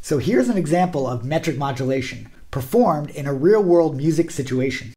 So here's an example of metric modulation performed in a real-world music situation.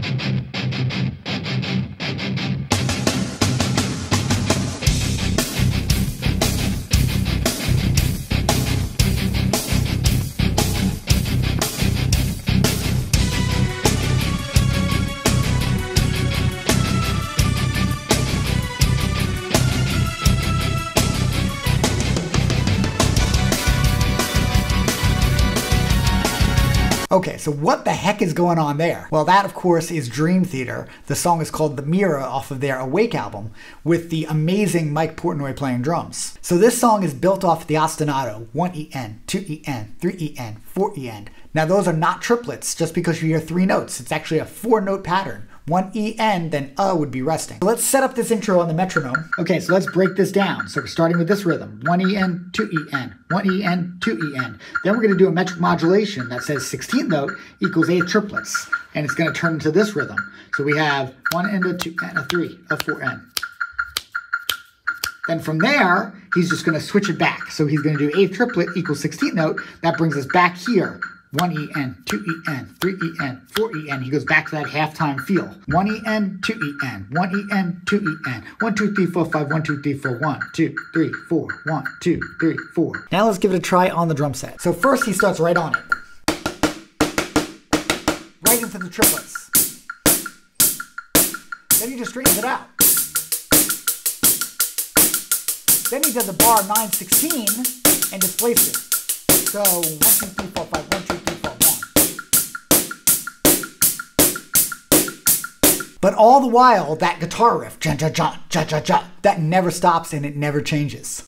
Okay, so what the heck is going on there? Well, that of course is Dream Theater. The song is called The Mirror off of their Awake album with the amazing Mike Portnoy playing drums. So this song is built off the ostinato, 1 EN, 2 EN, 3 EN, 4 EN. Now those are not triplets just because you hear 3 notes. It's actually a 4-note pattern. 1 EN, then would be resting. So let's set up this intro on the metronome. Okay, so let's break this down. So we're starting with this rhythm. 1 EN, 2 EN, 1 EN, 2 EN. Then we're gonna do a metric modulation that says 16th note equals 8 triplets. And it's gonna turn into this rhythm. So we have 1 N, a 2 N, a 3, a 4 N. Then from there, he's just gonna switch it back. So he's gonna do 8th triplet equals 16th note. That brings us back here. 1 EN, 2 EN, 3 EN, 4 EN. He goes back to that halftime feel. 1 EN, 2 EN, 1 EN, 2 EN. 1, 2, 3, 4, 5, 1, 2, 3, 4, 1, 2, 3, 4, 1, 2, 3, 4. Now let's give it a try on the drum set. So first he starts right on it. Right into the triplets. Then he just straightens it out. Then he does a bar 9/16 and displaces it. So 1, 2, 3, 4, 5, 1, 2, 3, 4, 1. But all the while, that guitar riff, ja, ja, ja, ja, ja, ja, that never stops and it never changes.